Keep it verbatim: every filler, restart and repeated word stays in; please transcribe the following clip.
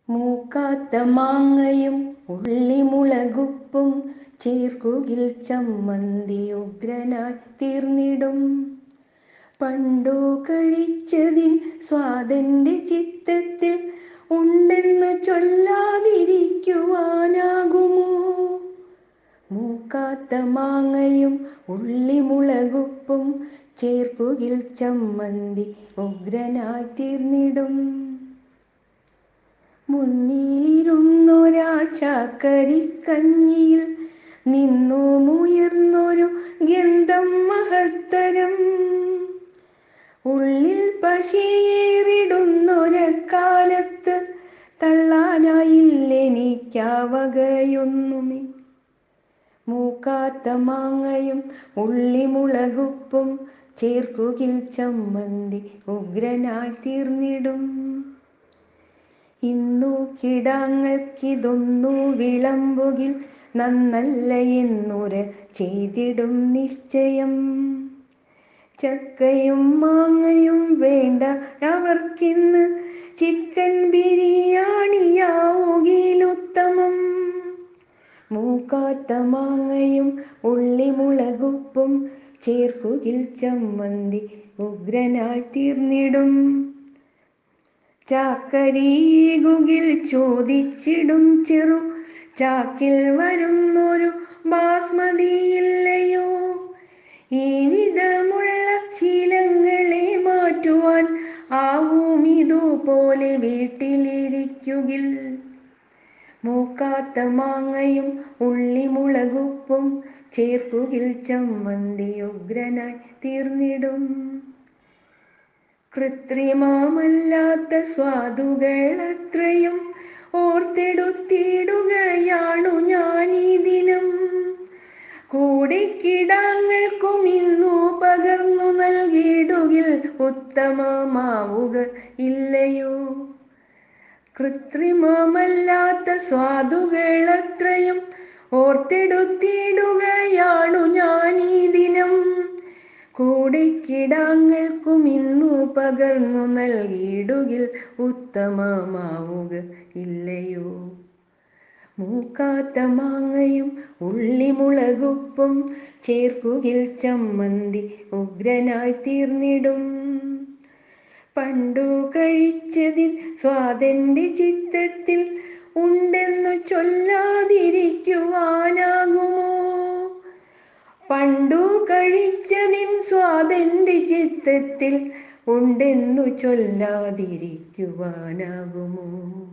മൂക്കാത്ത മാങ്ങയും ഉള്ളിമുളകുപ്പും ചേർക്കുകിൽ ചമ്മന്തി ഉഗ്രനായി തീർന്നിടും. പണ്ടു കഴിച്ചതിൻ സ്വാദെന്റെ ചിത്തത്തിൽ ഉണ്ടെന്നു ചൊല്ലാതിരിക്കുവാനാകുമോ? മൂക്കാത്ത മാങ്ങയും ഉള്ളിമുളകുപ്പും ചേർക്കുകിൽ ചമ്മന്തി ഉഗ്രനായി തീർന്നിടും. മുന്നിലിരുന്നൊരാ ചാക്കരിക്കഞ്ഞിയിൽ നിന്നുമുയർന്നൊരു ഗന്ധം മഹത്തരം. ഉള്ളിൽ പശിയേറിടുന്നൊരക്കാലത്ത് തള്ളാനായില്ലെനിക്കാ വകയൊന്നുമേ. മൂക്കാത്ത മാങ്ങയും ഉള്ളിമുളകുപ്പും ചേർക്കുകിൽ ചമ്മന്തി ഉഗ്രനായി തീർന്നിടും. ഇന്നു കിടാങ്ങൾക്കിതൊന്നു വിളമ്പുകിൽ നന്നല്ല എന്നുര ചെയ്തിടും നിശ്ചയം. ചക്കയും മാങ്ങയും വേണ്ട അവർക്കിന്ന് ചിക്കൻ ബിരിയാണിയാവുകിലുത്തമം. മൂക്കാത്ത മാങ്ങയും ഉള്ളിമുളകുപ്പും ചേർക്കുകിൽ ചമ്മന്തി ഉഗ്രനായി തീർന്നിടും. ചാക്കരിയേകുകിൽ ചോദിച്ചിടും ചെറു ചാക്കിൽ വരുന്നൊരു ബാസ്മതിയില്ലയോ? ഈ വിധമുള്ള ശീലങ്ങളെ മാറ്റുവാൻ ആവുമിതുപോലെ വീട്ടിലിരിക്കുകിൽ. മൂക്കാത്ത മാങ്ങയും ഉള്ളിമുളകുപ്പും ചേർക്കുകിൽ ചമ്മന്തി ഉഗ്രനായി തീർന്നിടും. കൃത്രിമമല്ലാത്ത സ്വാദുകളത്രയും ഓർത്തെടുത്തിടുകയാണു ഞാനീ ദിനം. കൂടെക്കിടാങ്ങൾക്കുമിന്നു പകർന്നു നൽകിടുകിൽ ഉത്തമമാവുക ഇല്ലയോ? കൃത്രിമമല്ലാത്ത സ്വാദുകളത്രയും ഓർത്തെടുത്തിടുകയാണു ഞാനീ ദിനം. കൂടെക്കിടാങ്ങൾക്കുമിന്നു പകർന്നു നൽകിടുകിൽ ഉത്തമമാവുക ഇല്ലയോ? മൂക്കാത്ത മാങ്ങയും ഉള്ളിമുളകുപ്പും ചേർക്കുകിൽ ചമ്മന്തി ഉഗ്രനായി തീർന്നിടും. പണ്ടു കഴിച്ചതിൻ സ്വാദെന്റെ ചിത്തത്തിൽ ഉണ്ടെന്നു ചൊല്ലാതിരിക്കുവാനാകുമോ? പണ്ടു കഴിച്ചതിൻ സ്വാദെന്റെ ചിത്തത്തിൽ ഉണ്ടെന്നു ചൊല്ലാതിരിക്കുവാനാകുമോ?